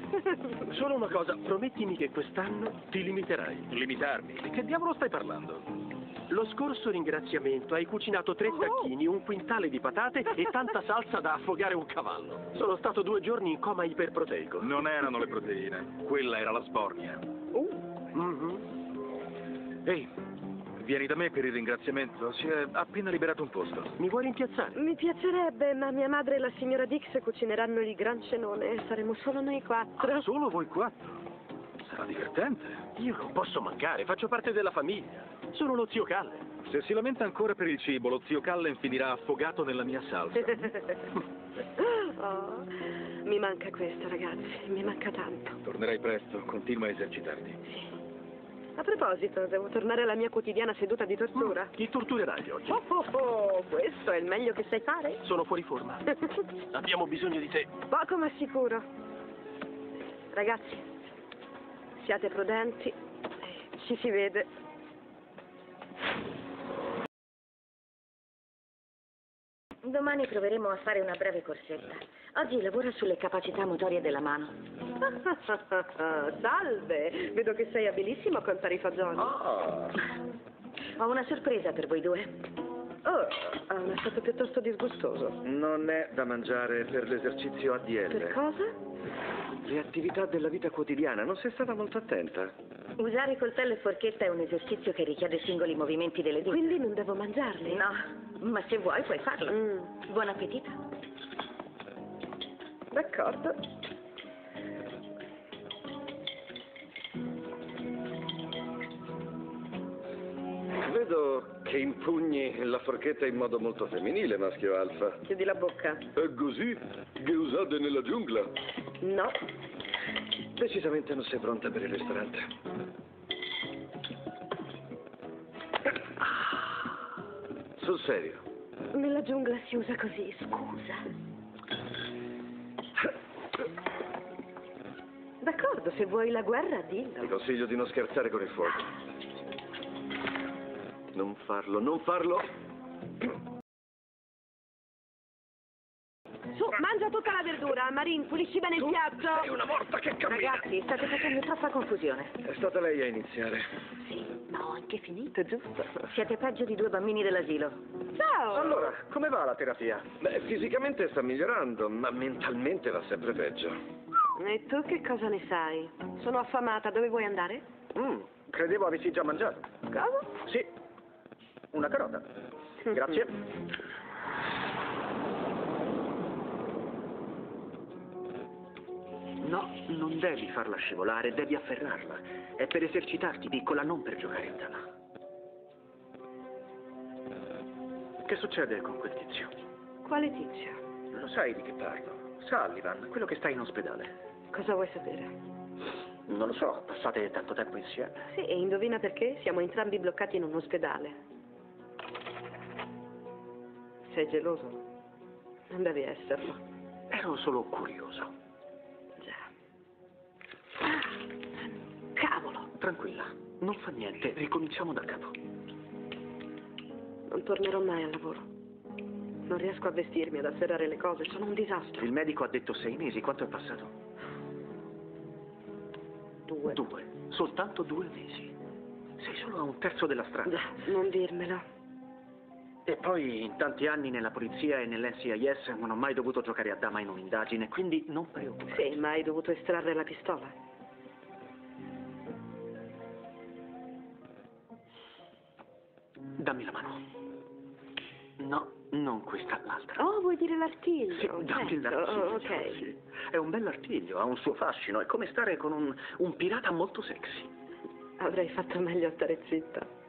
Solo una cosa, promettimi che quest'anno ti limiterai. Limitarmi? Di che diavolo stai parlando? Lo scorso ringraziamento hai cucinato 3 tacchini, un quintale di patate e tanta salsa da affogare un cavallo. Sono stato 2 giorni in coma iperproteico. Non erano le proteine, quella era la sbornia. Ehi, vieni da me per il ringraziamento. Si è appena liberato un posto. Mi vuoi rimpiazzare? Mi piacerebbe, ma mia madre e la signora Dix cucineranno il gran cenone e saremo solo noi 4. Solo voi 4? Sarà divertente. Io non posso mancare, faccio parte della famiglia. Sono lo zio Calle. Se si lamenta ancora per il cibo, lo zio Cullen finirà affogato nella mia salsa. Oh, mi manca questo, ragazzi, mi manca tanto. Tornerai presto, continua a esercitarti. Sì. A proposito, devo tornare alla mia quotidiana seduta di tortura. Chi torturerai oggi? Questo è il meglio che sai fare? Sono fuori forma. Abbiamo bisogno di te. Poco ma sicuro. Ragazzi, siate prudenti, ci si vede. Domani proveremo a fare una breve corsetta. Oggi lavoro sulle capacità motorie della mano. Salve, vedo che sei abilissimo a contare i fagioli. Ho una sorpresa per voi 2. È stato piuttosto disgustoso. Non è da mangiare per l'esercizio ADL. Per cosa? Le attività della vita quotidiana, non sei stata molto attenta. Usare coltello e forchetta è un esercizio che richiede singoli movimenti delle dita. Quindi non devo mangiarli? No, ma se vuoi puoi farlo. Buon appetito. D'accordo. Vedo che impugni la forchetta in modo molto femminile, maschio alfa. Chiudi la bocca. È così che usate nella giungla? No. Decisamente non sei pronta per il ristorante. Sul serio. Nella giungla si usa così, scusa. D'accordo, se vuoi la guerra, dillo. Ti consiglio di non scherzare con il fuoco. Non farlo, non farlo. Su, mangia tutta la verdura. Marin, pulisci bene il piatto. Sei una morta che cammina. Ragazzi, state facendo troppa confusione. È stata lei a iniziare. Sì, ma ho anche finito, giusto? Siete peggio di 2 bambini dell'asilo. Ciao. Allora, come va la terapia? Beh, fisicamente sta migliorando, ma mentalmente va sempre peggio. E tu che cosa ne sai? Sono affamata, dove vuoi andare? Credevo avessi già mangiato. Cosa? Sì, una carota. Grazie. No, non devi farla scivolare, devi afferrarla. È per esercitarti, piccola, non per giocare in dama. Che succede con quel tizio? Quale tizio? Lo sai di che parlo? Sullivan, quello che sta in ospedale. Cosa vuoi sapere? Non lo so, passate tanto tempo insieme. Sì, e indovina perché? Siamo entrambi bloccati in un ospedale. Sei geloso? Non devi esserlo. Ero solo curioso. Già. Cavolo! Tranquilla, non fa niente, ricominciamo da capo. Non tornerò mai al lavoro. Non riesco a vestirmi, ad afferrare le cose, sono un disastro. Il medico ha detto 6 mesi, quanto è passato? 2. 2, soltanto 2 mesi. Sei solo a un terzo della strada. Già, non dirmelo. E poi in tanti anni nella polizia e nell'NCIS non ho mai dovuto giocare a dama in un'indagine, quindi non preoccuparti. Sì, ma hai dovuto estrarre la pistola. Dammi la mano. No, non questa, l'altra. Oh, vuoi dire l'artiglio? Sì, dammi Certo, l'artiglio. ok. Sì. È un bell'artiglio, ha un suo fascino, è come stare con un pirata molto sexy. Avrei fatto meglio a stare zitta.